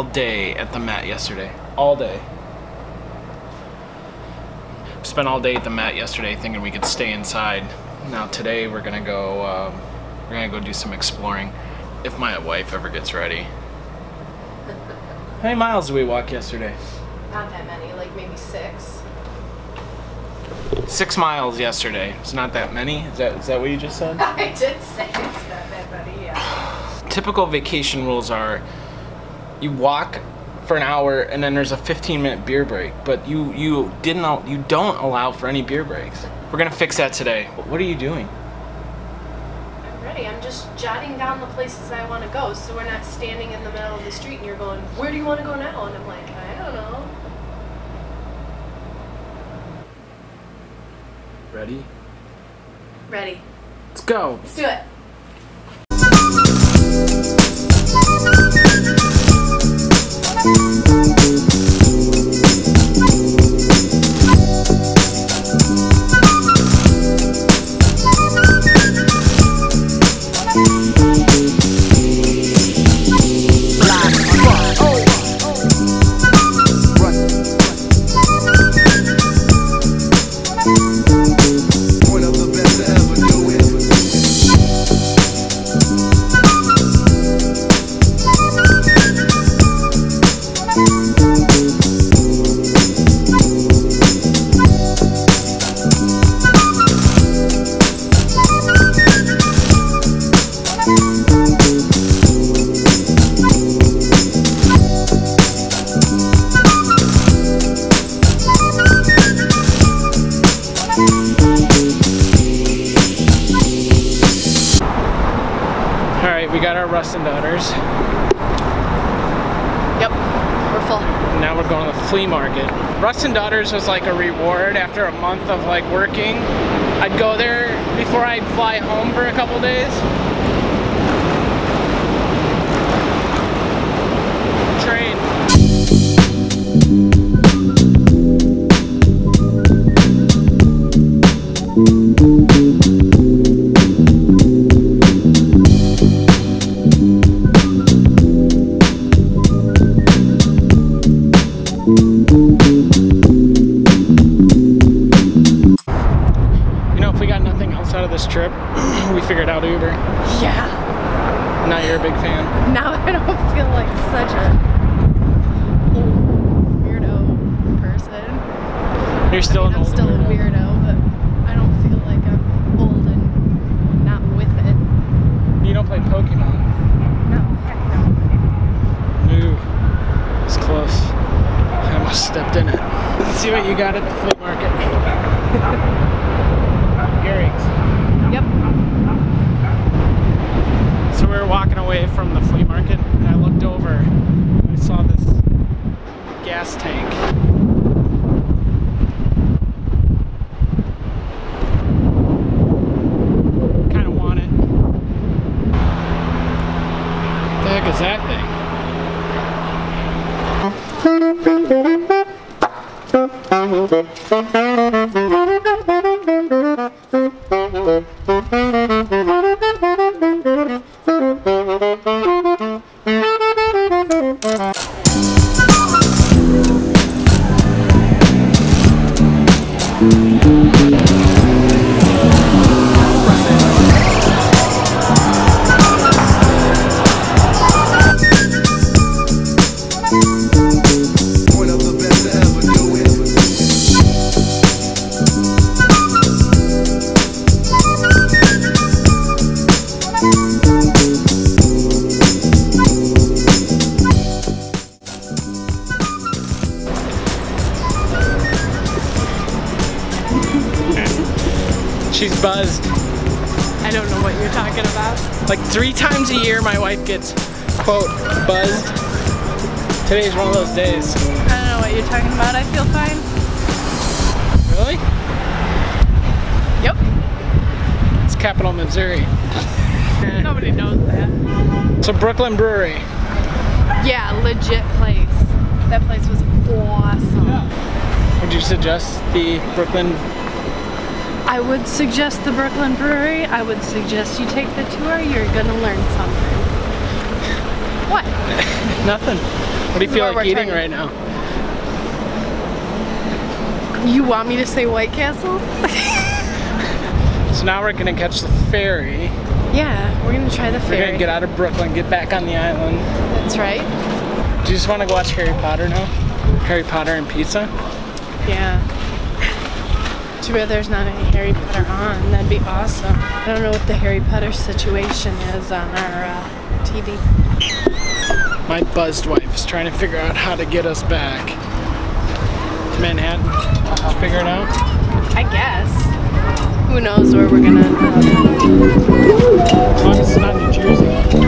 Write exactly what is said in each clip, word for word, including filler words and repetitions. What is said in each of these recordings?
all day at the mat yesterday. All day. Spent all day at the mat yesterday thinking we could stay inside. Now today we're gonna go um, we're gonna go do some exploring if my wife ever gets ready. How many miles did we walk yesterday? Not that many, like maybe six. Six miles yesterday. It's not that many? Is that is that what you just said? I did say it's not that many, yeah. Typical vacation rules are you walk for an hour and then there's a fifteen minute beer break, but you you didn't you don't allow for any beer breaks. We're gonna fix that today. What are you doing? I'm ready. I'm just jotting down the places I want to go, so we're not standing in the middle of the street and you're going, where do you want to go now? And I'm like, I don't know. Ready? Ready. Let's go. Let's do it. We got our Russ and daughters. Yep, we're full. Now we're going to the flea market. Russ and daughters was like a reward after a month of like working. I'd go there before I'd fly home for a couple days. Train. This trip, we figured out Uber. Yeah. Now you're a big fan. Now I don't feel like such a old weirdo person. You're still I mean, an I'm old still weirdo. a weirdo, but I don't feel like I'm old and not with it. You don't play Pokemon? No, heck no. Ooh, it's close. I almost stepped in it. Let's see what you got at the flea market. Earrings. Yep. So we were walking away from the flea market and I looked over and I saw this gas tank. Kind of want it. What the heck is that She's buzzed. I don't know what you're talking about. Like three times a year my wife gets, quote, buzzed. Today's one of those days. I don't know what you're talking about. I feel fine. Really? Yep. It's Capital, Missouri. Nobody knows that. So Brooklyn Brewery. Yeah, legit place. That place was awesome. Would you suggest the Brooklyn? I would suggest the Brooklyn Brewery. I would suggest you take the tour. You're gonna learn something. What? Nothing. What do you feel You are like eating returning. right now? You want me to say White Castle? So now we're gonna catch the ferry. Yeah, we're gonna try the ferry. We're gonna get out of Brooklyn, get back on the island. That's right. Do you just want to go watch Harry Potter now? Harry Potter and pizza? Yeah. Too bad there's not any Harry Potter on. That'd be awesome. I don't know what the Harry Potter situation is on our uh, T V. My buzzed wife is trying to figure out how to get us back to Manhattan. Did you figure it out? I guess. Who knows where we're gonna end up. As long as it's not New Jersey.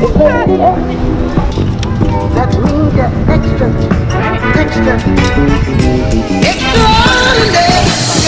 That's me, the extra, extra, extraordinary.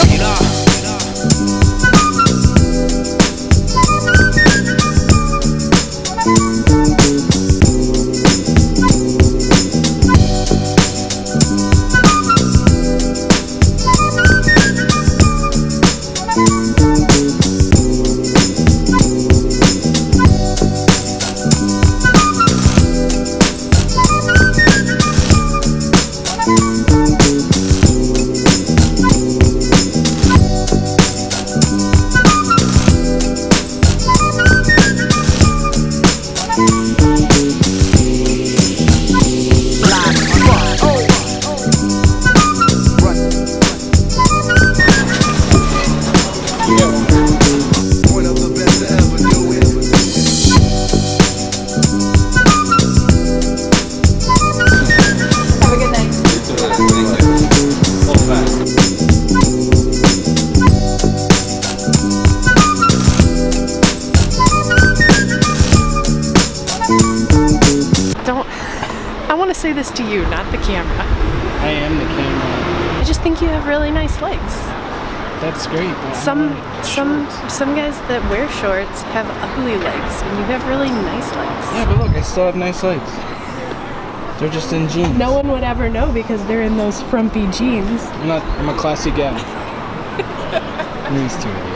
Say this to you, not the camera. I am the camera. I just think you have really nice legs. That's great. But Some I some shorts. some guys that wear shorts have ugly legs, and you have really nice legs. Yeah, but look, I still have nice legs. They're just in jeans. No one would ever know because they're in those frumpy jeans. I'm not. I'm a classy guy. These two.